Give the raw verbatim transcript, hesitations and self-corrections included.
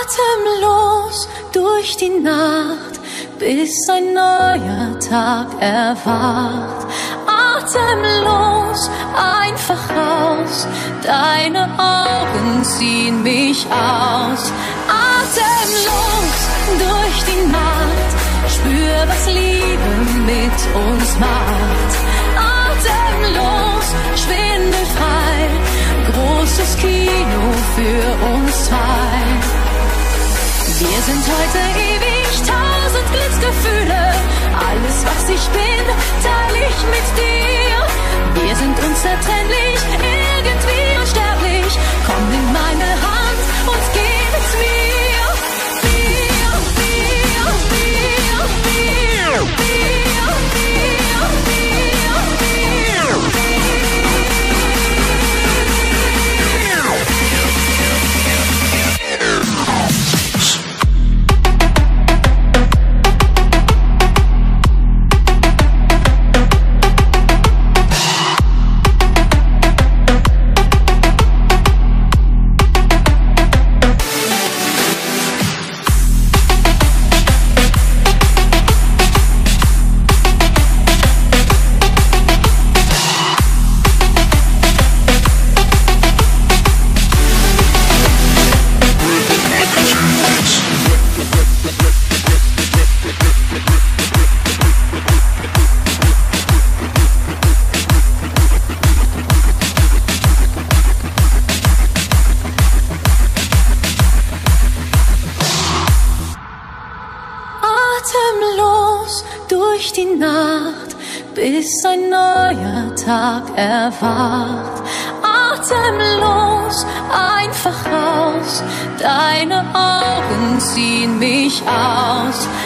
Atemlos durch die Nacht, bis ein neuer Tag erwacht. Atemlos, einfach raus, deine Augen ziehen mich aus. Atemlos durch die Nacht, spür, was Liebe mit uns macht. Atemlos, schwindelfrei, großes Kino für uns zwei. Wir sind heute ewig, tausend Glücksgefühle. Alles, was ich bin, teile ich mit dir. Wir sind unzertrennlich, irgendwie unsterblich. Komm in meine Hand und gib es mir. Wir, wir, wir, wir, wir, atemlos durch die Nacht, bis ein neuer Tag erwacht. Atemlos, einfach raus, deine Augen ziehen mich aus.